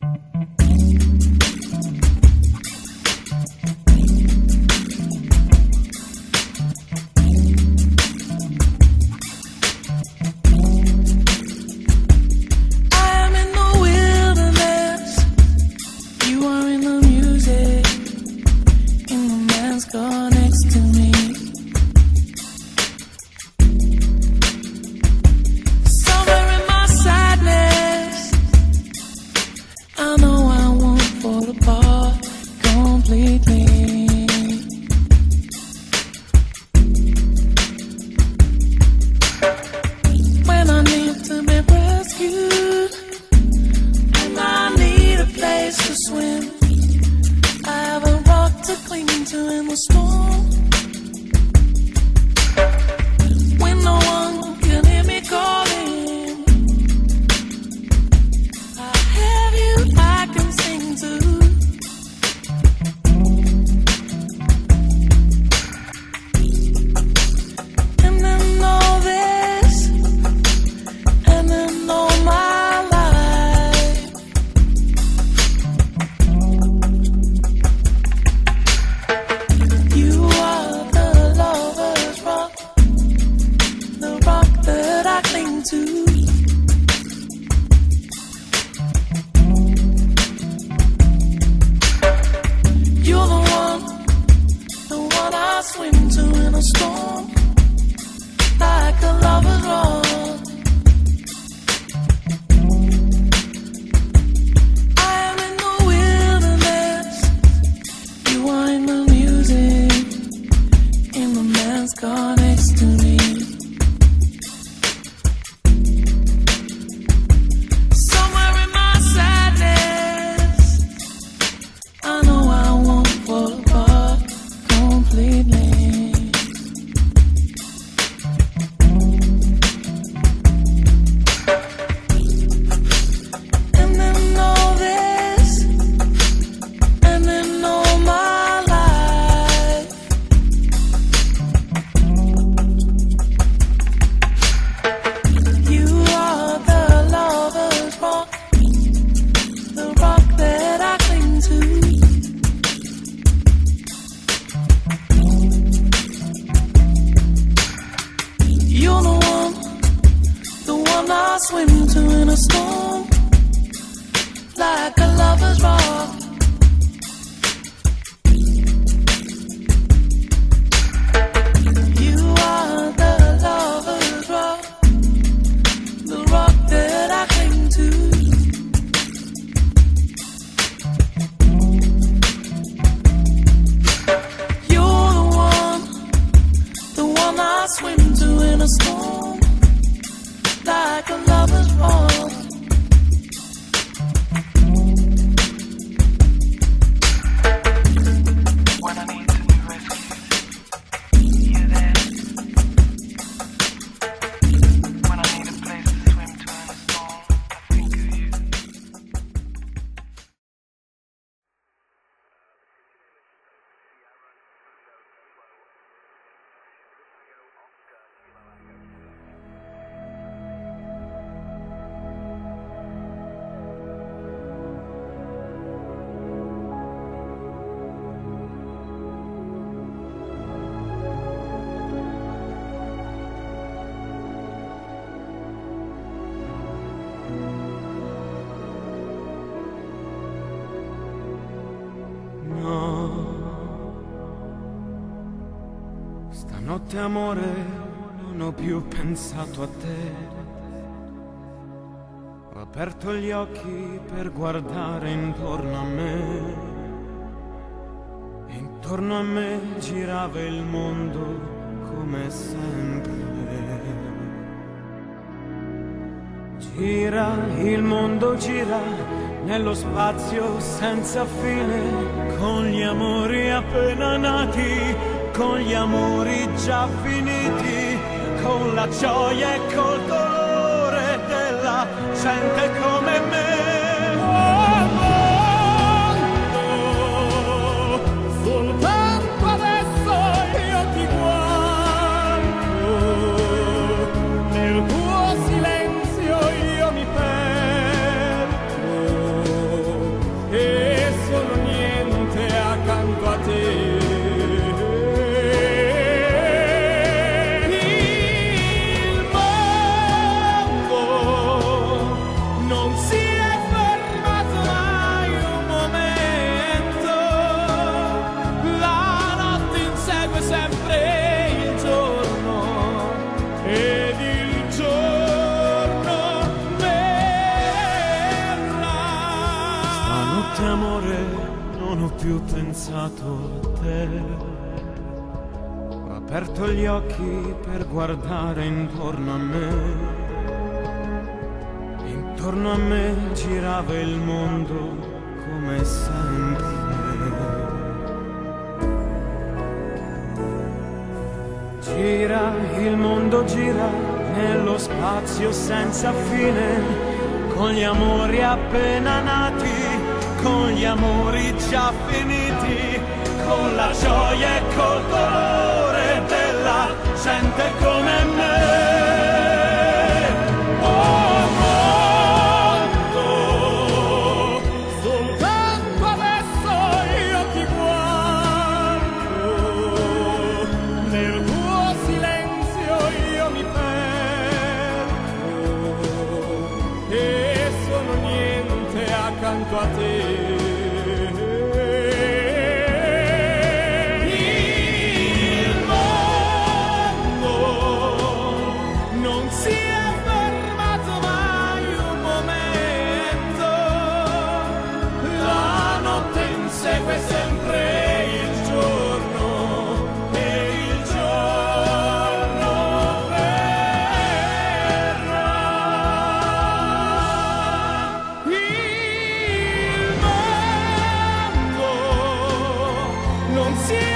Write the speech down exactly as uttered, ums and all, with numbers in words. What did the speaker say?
Stanotte amore non ho più pensato a te, ho aperto gli occhi per guardare intorno a me e intorno a me girava il mondo come sempre. Gira, il mondo gira nello spazio senza fine, con gli amori appena nati, con gli amori già finiti, con la gioia e col dolore della gente come me. Oh, soltanto adesso io ti guardo, nel tuo silenzio io mi perdo, non ho più pensato a te. Ho aperto gli occhi per guardare intorno a me. Intorno a me girava il mondo come sempre. Gira, il mondo gira nello spazio senza fine, con gli amori appena nati, con gli amori già finiti, con la gioia e col dolore della gente come me. Oh mondo, soltanto adesso io ti guardo, nel tuo silenzio io mi perdo e sono niente accanto a te. Segue sempre il giorno e il giorno verrà. Il mondo non si